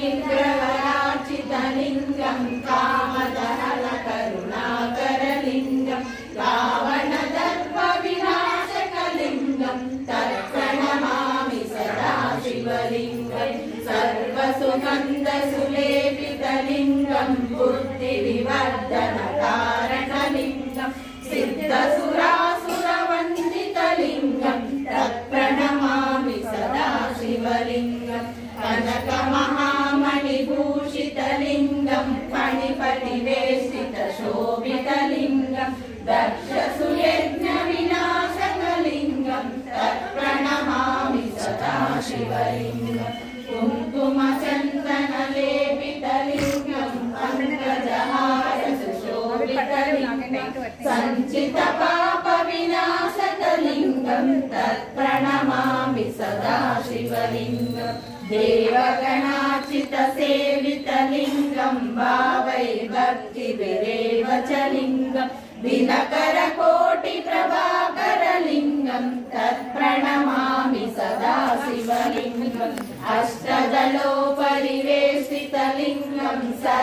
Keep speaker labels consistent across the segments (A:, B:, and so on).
A: विग्रहराचितलिङ्गं कामदहनकरुणाकरलिङ्गं रावणदर्पविनाशकलिङ्गं तत्प्रणमामि सदा शिवलिङ्गं सर्वसुगन्धसुलेपितलिङ्गं बुद्धिविवर्धनकारणलिङ्गं सिद्धसुरासुरवन्दितलिङ्गं तत्प्रणमामि सदा शिवलिङ्गं कनकमहामणिभूषितलिङ्गं फणिपतिवेष्टितशोभितलिङ्गं दक्षसुयज्ञविनाशकलिङ्गं तत्प्रणमामि सदा शिवलिङ्गं कुङ्कुमचन्दनलेपितलिङ्गं पङ्कजहारसुशोभितलिङ्गं सञ्चितपापविनाशकलिङ्गं तत्प्रणमामि सदा शिवलिङ्गं देवगणार्चितसेवितलिङ्गं भावै भक्तिभिरेव च लिङ्गं दिनकरकोटिप्रभाकरलिङ्गं तत्प्रणमामि सदा शिवलिङ्गम् अष्टदलोपरिवेष्टितलिङ्गं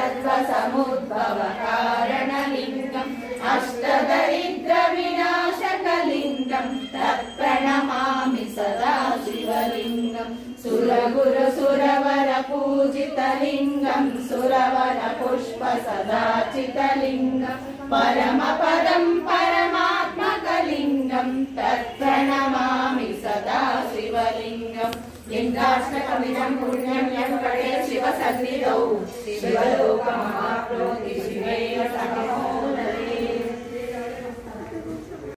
A: सर्वसमुद्भवकारणलिङ्गं अष्टदरिद्रविनाशकलिङ्गं तत्प्रणमामि सदा शिवलिङ्गं सुरगुरुसुरवरपूजितलिङ्गं सुरवरपुष्पसदाचितलिङ्गं परमपदं परमात्मकलिङ्गं तत्प्रणमामि सदा शिवलिङ्गं लिङ्गाष्टकमिदं पुण्यं यं पठेत् शिवसन्निधौ शिवलोकमाप्नोति शिवेन सह